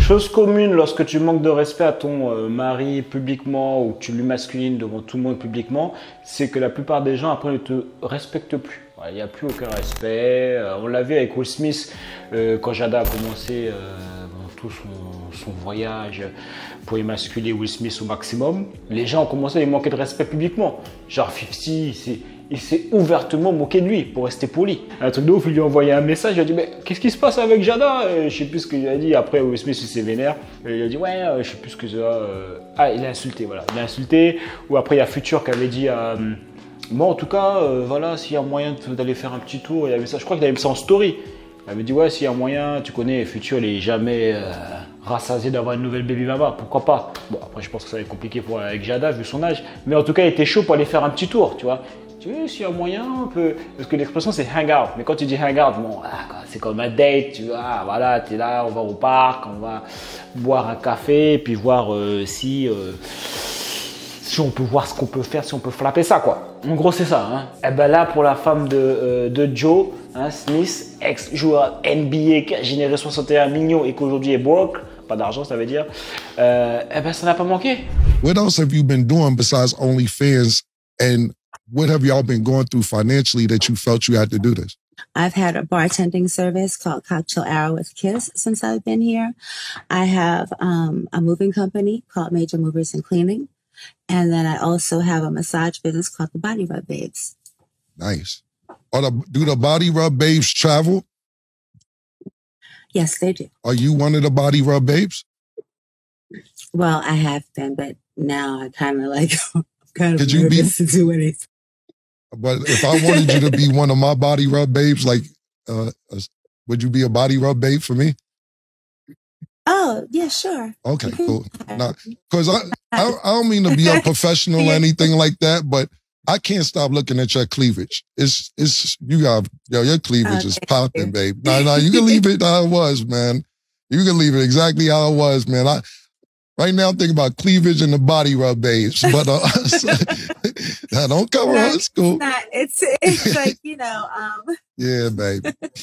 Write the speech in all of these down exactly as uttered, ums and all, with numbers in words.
Chose commune lorsque tu manques de respect à ton euh, mari publiquement ou que tu lui masculines devant tout le monde publiquement, c'est que la plupart des gens après ne te respectent plus. Il n'y a plus aucun respect. Euh, on l'a vu avec Will Smith euh, quand Jada a commencé euh, bon, tout son, son voyage pour émasculer Will Smith au maximum. Les gens ont commencé à lui manquer de respect publiquement. Genre cinquante, c'est... Il s'est ouvertement moqué de lui pour rester poli. Un truc de ouf, il lui a envoyé un message, il a dit mais qu'est-ce qui se passe avec Jada? Je sais plus ce qu'il a dit. Après Will Smith il s'est vénère. Il a dit ouais, je sais plus ce que ça. Ah, il a insulté, voilà. Il a insulté. Ou après il y a Future qui avait dit euh, bon en tout cas, euh, voilà, s'il y a moyen d'aller faire un petit tour, il y avait ça. Je crois qu'il avait mis ça en story. Il avait dit ouais, s'il y a moyen, tu connais, Future il est jamais euh, rassasié d'avoir une nouvelle baby mama, pourquoi pas. Bon après je pense que ça va être compliqué pour avec Jada vu son âge. Mais en tout cas il était chaud pour aller faire un petit tour, tu vois. Tu veux, s'il y a moyen, un peu. Parce que l'expression c'est hang out. Mais quand tu dis hang out, bon, ah, c'est comme un date, tu vois. Voilà, tu es là, on va au parc, on va boire un café, puis voir euh, si, euh, si on peut voir ce qu'on peut faire, si on peut flapper ça, quoi. En gros, c'est ça. Hein. Et ben là, pour la femme de, euh, de Joe hein, Smith, ex-joueur N B A qui a généré soixante et un millions et qu'aujourd'hui est broke, pas d'argent, ça veut dire, euh, eh ben ça n'a pas manqué. What else have you been doing besides OnlyFans and what have y'all been going through financially that you felt you had to do this? I've had a bartending service called Cocktail Hour with Kiss since I've been here. I have um, a moving company called Major Movers and Cleaning. And then I also have a massage business called the Body Rub Babes. Nice. Are the, do the Body Rub Babes travel? Yes, they do. Are you one of the Body Rub Babes? Well, I have been, but now I kind of like, I'm kind of Could you nervous be, to do anything. But if I wanted you to be one of my Body Rub Babes, like, uh, uh, would you be a Body Rub Babe for me? Oh, yeah, sure. Okay, cool. Now, because I, I, I don't mean to be a professional or anything like that, but I can't stop looking at your cleavage. It's, it's, you got, yo, your cleavage Oh, is thank popping, you. babe. No, no, you can leave it how it was, man. You can leave it exactly how it was, man. I, right now I'm thinking about cleavage and the Body Rub Babes, but uh, now don't cover No, her school. It's not, it's, it's like, you know, um, Yeah, babe.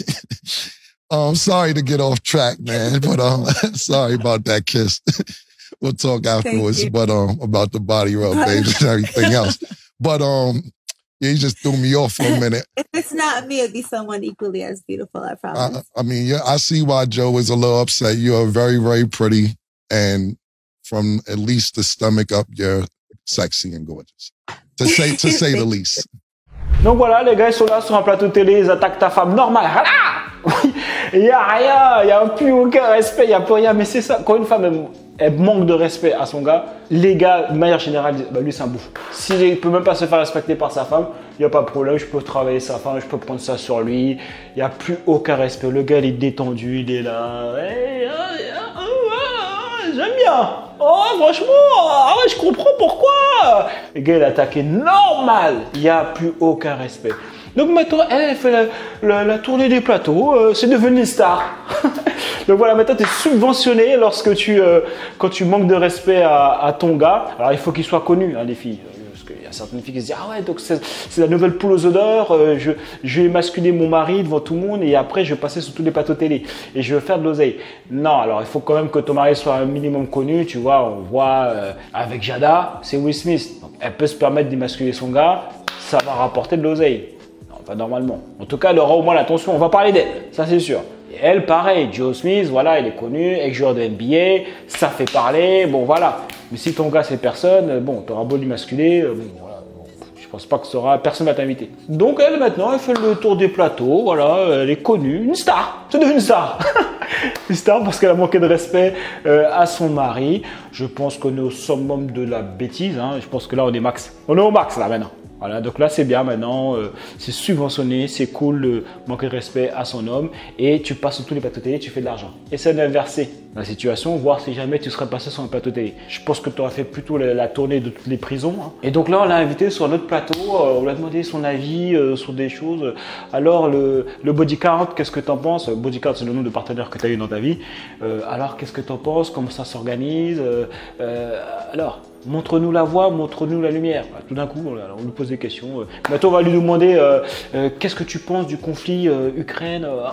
um, sorry to get off track, man, but um, sorry about that kiss. We'll talk afterwards, you. but um, about the Body Rub Babes and everything else. But um, yeah, you just threw me off for a minute. if it's not me, it'd be someone equally as beautiful, I promise. I, I mean, yeah, I see why Joe is a little upset. You are very, very pretty, and from at least the stomach up, you're sexy and gorgeous, to say to say the least. Donc voilà, les gars ils sont là sur un plateau de télé, ils attaquent ta femme normale. Voilà. Il n'y a rien, il n'y a plus aucun respect, il n'y a plus rien. Mais c'est ça, quand une femme elle, elle manque de respect à son gars, les gars, de manière générale, disent bah, lui c'est un bouffon. S'il ne peut même pas se faire respecter par sa femme, il n'y a pas de problème, je peux travailler sa femme, je peux prendre ça sur lui. Il n'y a plus aucun respect. Le gars il est détendu, il est là. Hey, hey, hey, j'aime bien. Oh, franchement, ah ouais, je comprends pourquoi. Le gars, il a attaqué normal. Il n'y a plus aucun respect. Donc maintenant, elle, elle fait la, la, la tournée des plateaux. Euh, c'est devenu une star. Donc voilà, maintenant, tu es subventionné lorsque tu, euh, quand tu manques de respect à, à ton gars. Alors, il faut qu'il soit connu, hein, les filles. Parce qu'il y a certaines filles qui se disent ah ouais, donc c'est la nouvelle poule aux odeurs. Euh, je, je vais masculer mon mari devant tout le monde et après, je vais passer sur tous les plateaux télé. Et je vais faire de l'oseille. Non, alors il faut quand même que ton mari soit un minimum connu. Tu vois, on voit euh, avec Jada, c'est Will Smith. Donc, elle peut se permettre d'émasculer son gars. Ça va rapporter de l'oseille. Pas normalement. En tout cas, elle aura au moins l'attention. On va parler d'elle, ça c'est sûr. Et elle, pareil, Joe Smith, voilà, il est connu, ex-joueur de N B A, ça fait parler, bon voilà. Mais si ton gars c'est personne, bon, t'auras beau lui masculer, bon voilà, bon, je pense pas que ça aura, personne va t'inviter. Donc elle maintenant, elle fait le tour des plateaux, voilà, elle est connue, une star, c'est devenu une star. Une star parce qu'elle a manqué de respect euh, à son mari. Je pense qu'on est au summum de la bêtise, hein. Je pense que là on est max, on est au max là maintenant. Voilà, donc là c'est bien maintenant, euh, c'est subventionné, c'est cool de manquer de respect à son homme et tu passes sur tous les plateaux télé, tu fais de l'argent. Essaie d'inverser la situation, voir si jamais tu serais passé sur un plateau télé. Je pense que tu aurais fait plutôt la, la tournée de toutes les prisons. Hein. Et donc là on l'a invité sur notre plateau, euh, on lui a demandé son avis euh, sur des choses. Alors le, le body count, qu'est-ce que tu en penses? Body count c'est le nombre de partenaires que tu as eu dans ta vie. Euh, alors qu'est-ce que tu en penses? Comment ça s'organise? euh, euh, Alors montre-nous la voie, montre-nous la lumière. Tout d'un coup, on lui pose des questions. Maintenant, on va lui demander euh, euh, qu'est-ce que tu penses du conflit euh, Ukraine euh,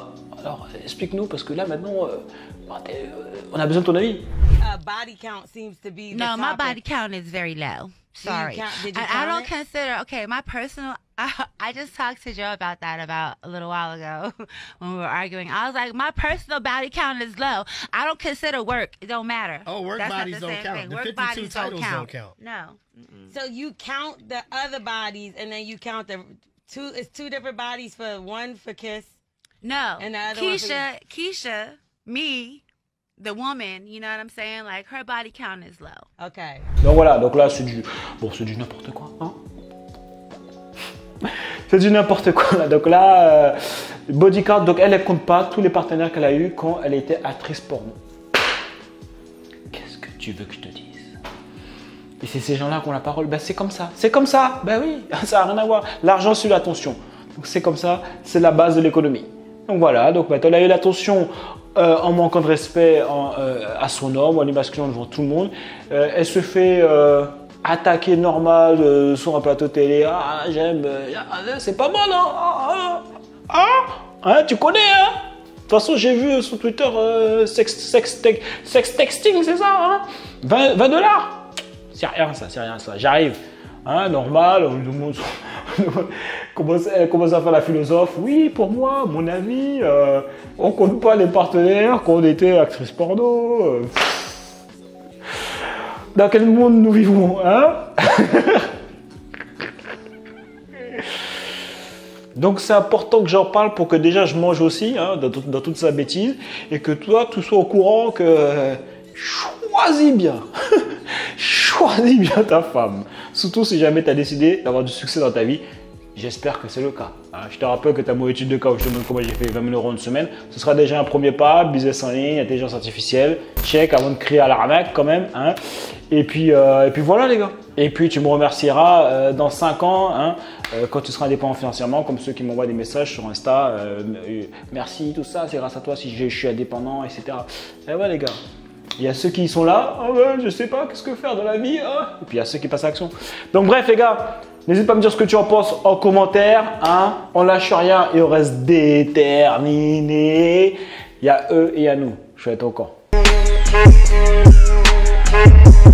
Alors, explique-nous, parce que là, maintenant, euh, on a besoin de ton avis. Uh, body count seems to be the No, my topic. body count is very low. Sorry. count- did you I, I count don't it? consider, okay, my personal, I, I just talked to Joe about that about a little while ago when we were arguing. I was like, my personal body count is low. I don't consider work. It don't matter. Oh, work That's not bodies the don't same count. thing. The Work fifty-two bodies titles don't don't count. count. No. Mm-mm. So you count the other bodies, and then you count the two. It's two different bodies for one for Kiss. No. And the other one for Keisha, Keisha, me, the woman, you know what I'm saying? Like, her body count is low. Okay. Donc voilà, donc là, c'est du... Bon, c'est du n'importe quoi, hein. C'est du n'importe quoi, là. Donc là, euh, body count, donc elle, elle compte pas tous les partenaires qu'elle a eu quand elle était actrice porno. Qu'est-ce que tu veux que je te dise? Et c'est ces gens-là qui ont la parole. Ben, c'est comme ça. C'est comme ça. Ben oui, ça n'a rien à voir. L'argent suit l'attention. Donc c'est comme ça. C'est la base de l'économie. Donc voilà. Donc maintenant, elle a eu l'attention euh, en manquant de respect en, euh, à son homme, en l'émasculant devant tout le monde. Euh, elle se fait euh, attaquer normal euh, sur un plateau télé. Ah, j'aime. Euh, c'est pas mal, hein. Ah, ah, hein, tu connais, hein. De toute façon, j'ai vu sur Twitter euh, sex, sex, te sex texting, c'est ça, hein. vingt dollars. C'est rien ça, c'est rien ça. J'arrive, hein, normal, on demande, commence, elle commence à faire la philosophe. Oui, pour moi, mon avis, euh, on compte pas les partenaires quand on était actrice porno. Euh, dans quel monde nous vivons, hein? Donc c'est important que j'en parle pour que déjà je mange aussi, hein, dans, tout, dans toute sa bêtise, et que toi, tu sois au courant que euh, choisis bien. Choisis bien ta femme. Surtout si jamais tu as décidé d'avoir du succès dans ta vie. J'espère que c'est le cas. Hein, je te rappelle que ta mon étude de cas où je te demande comment j'ai fait vingt mille euros en une semaine. Ce sera déjà un premier pas. Business en ligne, intelligence artificielle. Check avant de crier à l'arnaque quand même. Hein. Et, puis, euh, et puis voilà les gars. Et puis tu me remercieras euh, dans cinq ans hein, euh, quand tu seras indépendant financièrement, comme ceux qui m'envoient des messages sur Insta. Euh, euh, merci, tout ça, c'est grâce à toi si je, je suis indépendant, et cetera. Et ouais les gars. Il y a ceux qui sont là, ah ouais, je sais pas, qu'est-ce que faire dans la vie, hein. Et puis il y a ceux qui passent à l'action. Donc bref les gars, n'hésite pas à me dire ce que tu en penses en commentaire, hein. On lâche rien et on reste déterminé. Il y a eux et il y a nous. Je vais être au camp.